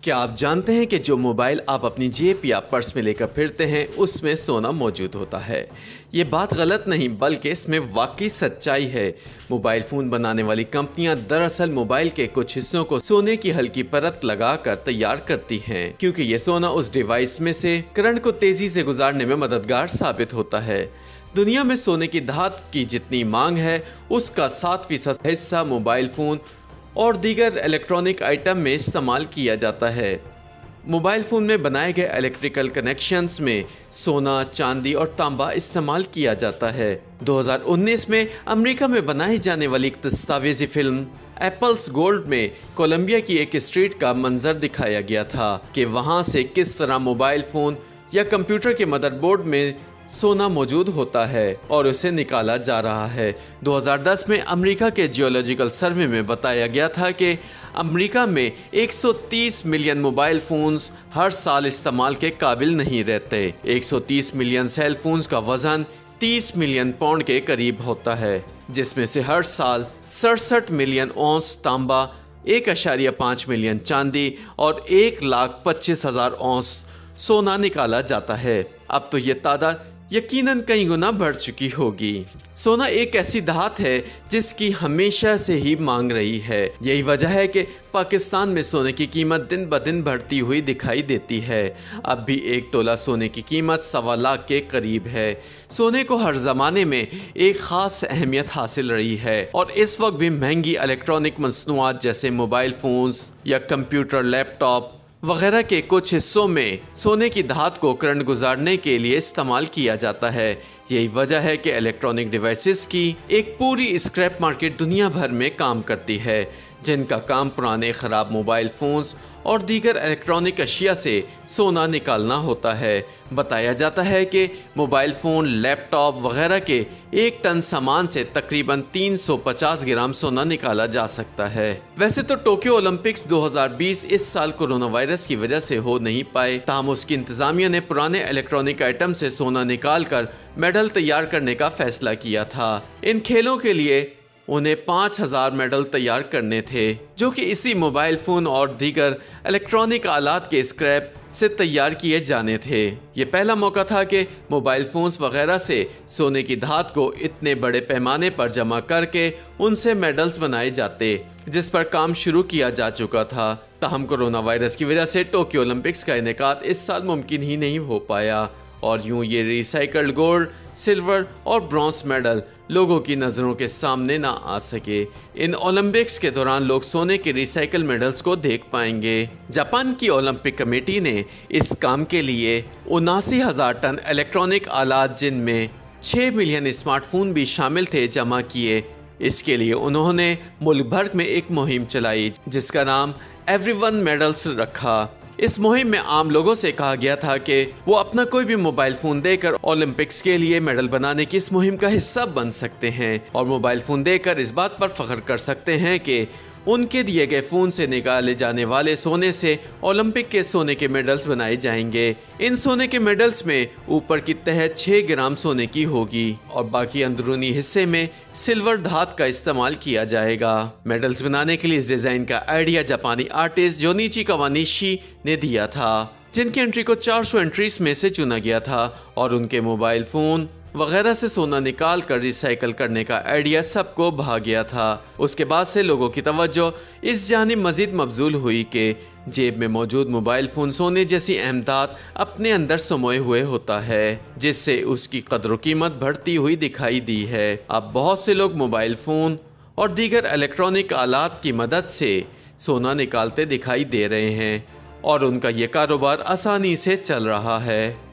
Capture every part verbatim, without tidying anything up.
क्या आप जानते हैं कि जो मोबाइल आप अपनी जेब या पर्स में लेकर फिरते हैं उसमें सोना मौजूद होता है। ये बात गलत नहीं बल्कि इसमें वाकई सच्चाई है। मोबाइल फ़ोन बनाने वाली कंपनियां दरअसल मोबाइल के कुछ हिस्सों को सोने की हल्की परत लगाकर तैयार करती हैं, क्योंकि ये सोना उस डिवाइस में से करंट को तेज़ी से गुजारने में मददगार साबित होता है। दुनिया में सोने की धात की जितनी मांग है उसका सात फीसद हिस्सा मोबाइल फ़ोन और दीगर इलेक्ट्रॉनिक आइटम में इस्तेमाल किया जाता है। मोबाइल फ़ोन में बनाए गए इलेक्ट्रिकल कनेक्शंस में सोना, चांदी और तांबा इस्तेमाल किया जाता है। दो हज़ार उन्नीस में अमेरिका में बनाई जाने वाली एक दस्तावेजी फिल्म एप्पल्स गोल्ड में कोलंबिया की एक स्ट्रीट का मंजर दिखाया गया था कि वहां से किस तरह मोबाइल फ़ोन या कंप्यूटर के मदरबोर्ड में सोना मौजूद होता है और उसे निकाला जा रहा है। दो हज़ार दस में अमेरिका के जियोलॉजिकल सर्वे में बताया गया था कि अमेरिका में एक सौ तीस मिलियन मोबाइल फ़ोन्स हर साल इस्तेमाल के काबिल नहीं रहते। एक सौ तीस मिलियन सेल फोन्स का वज़न तीस मिलियन पाउंड के करीब होता है, जिसमें से हर साल सड़सठ मिलियन औंस तांबा, एक अशारिया पाँच मिलियन चांदी और एक लाख पच्चीस हज़ार औंस सोना निकाला जाता है। अब तो ये तादाद यकीनन कई गुना बढ़ चुकी होगी। सोना एक ऐसी धात है जिसकी हमेशा से ही मांग रही है। यही वजह है कि पाकिस्तान में सोने की कीमत दिन ब दिन बढ़ती हुई दिखाई देती है। अब भी एक तोला सोने की कीमत सवा लाख के करीब है। सोने को हर ज़माने में एक ख़ास अहमियत हासिल रही है और इस वक्त भी महंगी इलेक्ट्रॉनिक मसनूआत जैसे मोबाइल फ़ोन्स या कंप्यूटर, लैपटॉप वगैरह के कुछ हिस्सों में सोने की धात को करंट गुजारने के लिए इस्तेमाल किया जाता है। यही वजह है कि इलेक्ट्रॉनिक डिवाइसेस की एक पूरी स्क्रैप मार्केट दुनिया भर में काम करती है, जिनका काम पुराने ख़राब मोबाइल फ़ोन्स और दीगर इलेक्ट्रॉनिक अशिया से सोना निकालना होता है। बताया जाता है कि मोबाइल फ़ोन, लैपटॉप वगैरह के एक टन सामान से तकरीबन तीन सौ पचास ग्राम सोना निकाला जा सकता है। वैसे तो टोक्यो ओलंपिक्स दो हज़ार बीस इस साल कोरोना वायरस की वजह से हो नहीं पाए, ताहम उसकी इंतज़ामिया ने पुराने इलेक्ट्रॉनिक आइटम से सोना निकाल कर मेडल तैयार करने का फैसला किया था। इन खेलों के लिए उन्हें पाँच हज़ार मेडल तैयार करने थे, जो कि इसी मोबाइल फ़ोन और दीगर इलेक्ट्रॉनिक आलात के स्क्रैप से तैयार किए जाने थे। ये पहला मौका था कि मोबाइल फ़ोन्स वगैरह से सोने की धात को इतने बड़े पैमाने पर जमा करके उनसे मेडल्स बनाए जाते, जिस पर काम शुरू किया जा चुका था। ताहम कोरोना वायरस की वजह से टोक्यो ओलंपिक्स का इनेकाद इस साल मुमकिन ही नहीं हो पाया और यूं ये रिसाइकल्ड गोल्ड, सिल्वर और ब्रॉन्ज मेडल लोगों की नज़रों के सामने ना आ सके। इन ओलंपिक्स के दौरान लोग सोने के रिसाइकल मेडल्स को देख पाएंगे। जापान की ओलंपिक कमेटी ने इस काम के लिए उनासी हज़ार टन इलेक्ट्रॉनिक आलात, जिनमें छः मिलियन स्मार्टफोन भी शामिल थे, जमा किए। इसके लिए उन्होंने मुल्क भर में एक मुहिम चलाई जिसका नाम एवरीवन मेडल्स रखा। इस मुहिम में आम लोगों से कहा गया था कि वो अपना कोई भी मोबाइल फ़ोन देकर ओलंपिक्स के लिए मेडल बनाने की इस मुहिम का हिस्सा बन सकते हैं और मोबाइल फ़ोन देकर इस बात पर फख्र कर सकते हैं कि उनके दिए गए फ़ोन से निकाले जाने वाले सोने से ओलंपिक के सोने के मेडल्स बनाए जाएंगे। इन सोने के मेडल्स में ऊपर की तह छः ग्राम सोने की होगी और बाकी अंदरूनी हिस्से में सिल्वर धात का इस्तेमाल किया जाएगा। मेडल्स बनाने के लिए इस डिज़ाइन का आइडिया जापानी आर्टिस्ट जोनिची कावानिशी ने दिया था, जिनकी एंट्री को चार सौ एंट्रीज में से चुना गया था और उनके मोबाइल फ़ोन वगैरह से सोना निकाल कर रिसाइकल करने का आइडिया सबको भा गया था। उसके बाद से लोगों की तवज्जो इस जानिब मज़ीद मबजूल हुई कि जेब में मौजूद मोबाइल फ़ोन सोने जैसी अहमदात अपने अंदर समोए हुए होता है, जिससे उसकी कदर कीमत बढ़ती हुई दिखाई दी है। अब बहुत से लोग मोबाइल फ़ोन और दीगर इलेक्ट्रॉनिक आलात की मदद से सोना निकालते दिखाई दे रहे हैं और उनका ये कारोबार आसानी से चल रहा है।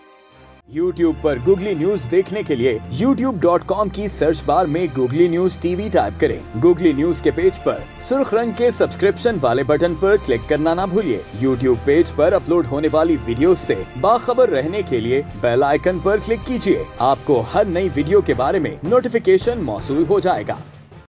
YouTube पर गूगली न्यूज देखने के लिए यूट्यूब डॉट कॉम की सर्च बार में गूगली न्यूज टीवी टाइप करें। गूगली न्यूज के पेज पर सुर्ख रंग के सब्सक्रिप्शन वाले बटन पर क्लिक करना ना भूलिए। YouTube पेज पर अपलोड होने वाली वीडियोस से बाखबर रहने के लिए बेल आइकन पर क्लिक कीजिए। आपको हर नई वीडियो के बारे में नोटिफिकेशन मौसूल हो जाएगा।